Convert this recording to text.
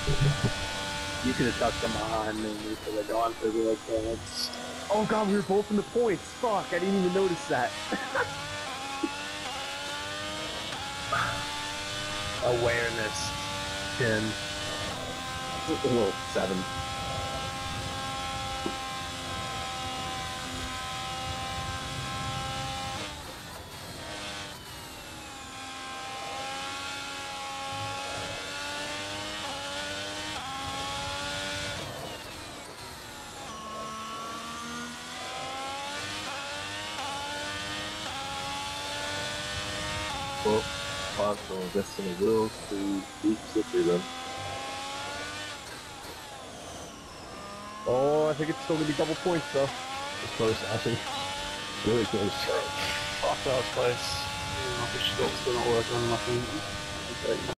You could have tucked them on me for the gone for real points. Oh god, we were both in the points. Fuck, I didn't even notice that. Awareness 10. Well, 7. Well, Possible Destiny will to Deep Slippery then. Oh, I think it's still gonna be double points though. It's close, actually. Really close. Fuck, that was close. Yeah, I think still not working on nothing.